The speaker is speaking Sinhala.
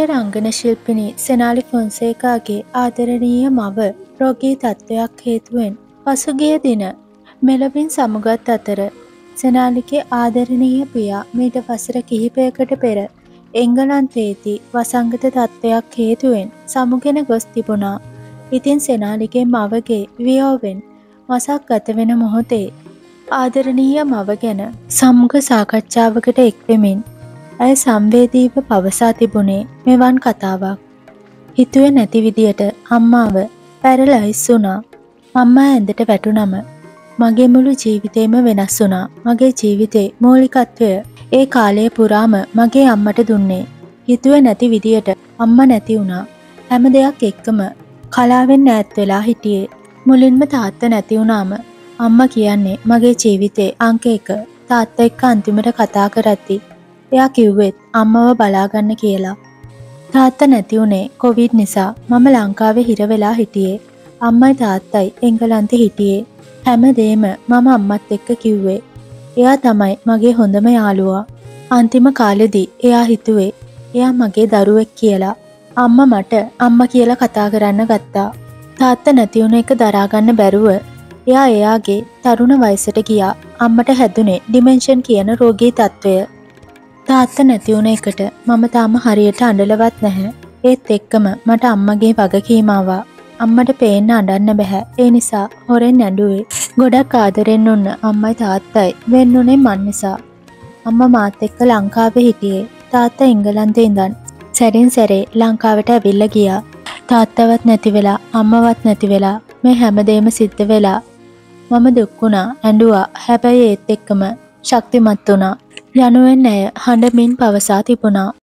රංගන ශිල්පිනී සෙනාලි ෆොන්සේකාගේ ආදරණීය මව රෝගී තත්ත්වයක් හේතුවෙන් පසුගිය දින මෙලොවින් සමුගත් අතර සෙනාලිගේ ආදරණීය පියා මීට වසර කිහිපයකට පෙර එංගලන්තයේදී වසංගත තත්ත්වයක් හේතුවෙන් සමුගෙන ගොස් තිබුණා. ඉතින් සෙනාලිගේ මවගේ වියෝවෙන් මසක් ගත වෙන මොහොතේ ආදරණීය මව ගැන සමුග සාකච්ඡාවකට එක්වෙමින් ඇය සංවේදීව පවසා තිබුණේ මෙවන් කතාවක්. හිතුවේ නැති විදියට අම්මාව පැරලයිස් වුණා. අම්මා ඇඳට වැටුනම මගේ මුළු ජීවිතේම වෙනස් වුණා. මගේ ජීවිතේ මූලිකත්වය ඒ කාලය පුරාම මගේ අම්මට දුන්නේ. හිතුවේ නැති විදියට අම්මා නැති වුණා. හැම දෙයක් එක්කම කලාවෙන් ඈත් වෙලා හිටියේ. මුලින්ම තාත්තා නැති වුණාම අම්මා කියන්නේ මගේ ජීවිතේ අංක 1. තාත්තා එක්ක අන්තිමට කතා කරද්දි එයා කිව්වෙත් අම්මව බලාගන්න කියලා. තාත්තා නැති උනේ කොවිඩ් නිසා. මම ලංකාවේ හිර වෙලා හිටියේ. අම්මයි තාත්තයි එංගලන්තේ හිටියේ. හැමදේම මම අම්මත් එක්ක කිව්වේ. එයා තමයි මගේ හොඳම යාළුවා. අන්තිම කාලෙදී එයා හිතුවේ එයා මගේ දරුවෙක් කියලා. අම්මා මට අම්මා කියලා කතා කරන්න ගත්තා. තාත්තා නැති වුණ එක දරා ගන්න බැරුව එයා එයාගේ තරුණ වයසට ගියා. අම්මට හැදුනේ ඩිමෙන්ෂන් කියන රෝගී තත්ත්වය. තාත්තා නැති වුණ එකට මම තාම හරියට අඬලවත් නැහැ. ඒත් එක්කම මට අම්මගේ වගකීම ආවා. අම්මට පේන්න අඬන්න බෑ. ඒ නිසා හොරෙන් ඇඬුවේ. ගොඩක් ආදරෙන් උන්න අම්මයි තාත්තයි වෙන්නුනේ මන් නිසා. අම්මා මාත් එක්ක ලංකාවේ හිටියේ. තාත්තා එංගලන්තේ ඉඳන් සැරින් සැරේ ලංකාවට ඇවිල්ලා ගියා. තාත්තවත් නැති වෙලා අම්මවත් නැති වෙලා මේ හැමදේම සිද්ධ වෙලා මම දුක් වුණා, ඇඬුවා. හැබැයි ඒත් එක්කම ශක්තිමත් වුණා. යනුවෙන් ඇය හඬමින් පවසා තිබුණා.